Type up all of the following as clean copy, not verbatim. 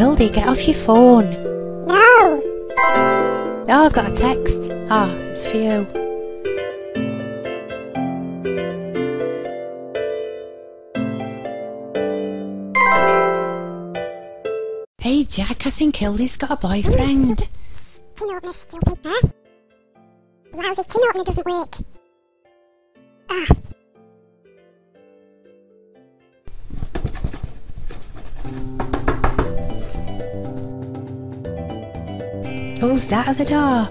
Hildy, get off your phone. No! Oh, I got a text. Ah, it's for you. Hey Jack, I think Hildy's got a boyfriend. Tin opener, stupid, huh? Lousy tin opener doesn't work. Ah. Who's that at the door?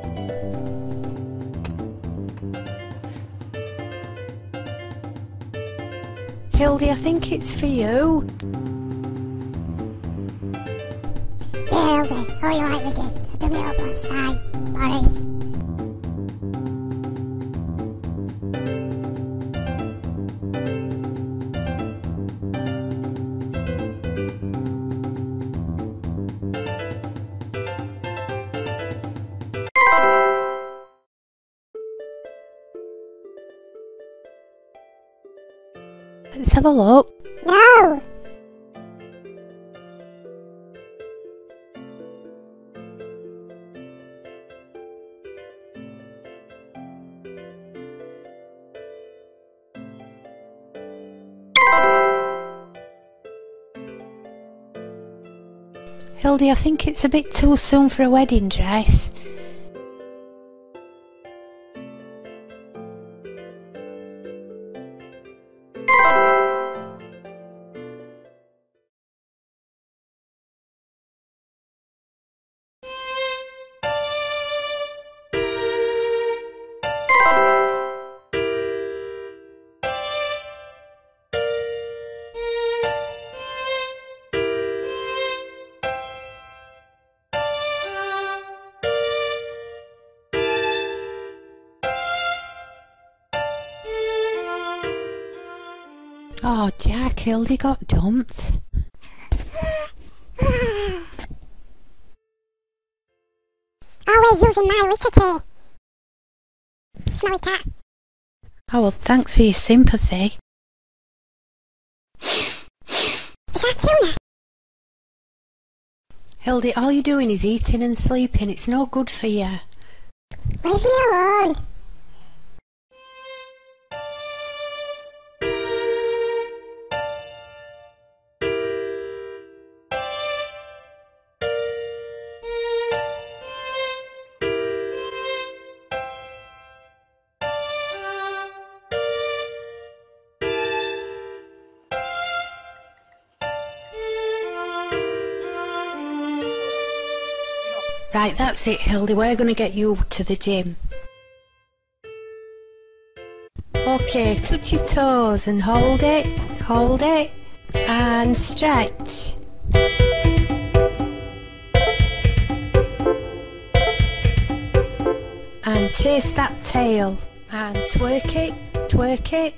Hildy, I think it's for you. Dear Hildy, oh you like the gift. I've done it up last time. Boris. Let's have a look. No! Hildy, I think it's a bit too soon for a wedding dress. Oh, Jack, Hildy got dumped. Always using my literature. Smelly cat. Oh, well, thanks for your sympathy. Is that tuna? Hildy, all you're doing is eating and sleeping. It's no good for you. Leave me alone. Right, that's it, Hildy. We're going to get you to the gym. Okay, touch your toes and hold it, and stretch. And chase that tail, and twerk it, twerk it.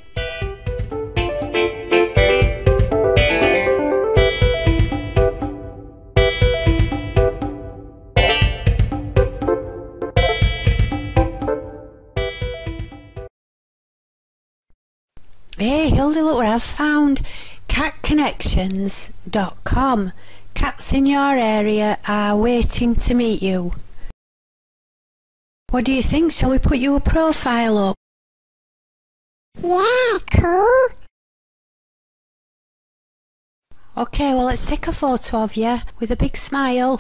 Hey Hildy, look what I've found. catconnections.com. Cats in your area are waiting to meet you. What do you think? Shall we put you a profile up? Yeah, cool. Okay, well let's take a photo of you with a big smile.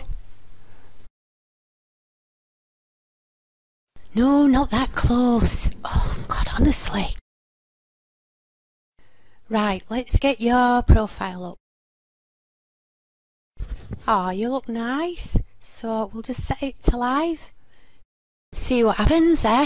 No, not that close. Oh God, honestly. Right, let's get your profile up. Oh, you look nice. So we'll just set it to live. See what happens there.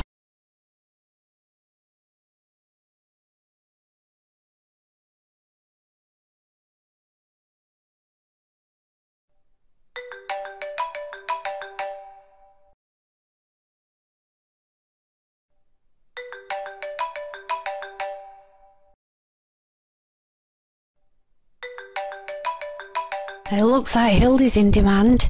It looks like Hildy's in demand.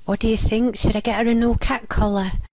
What do you think? Should I get her a new cat collar?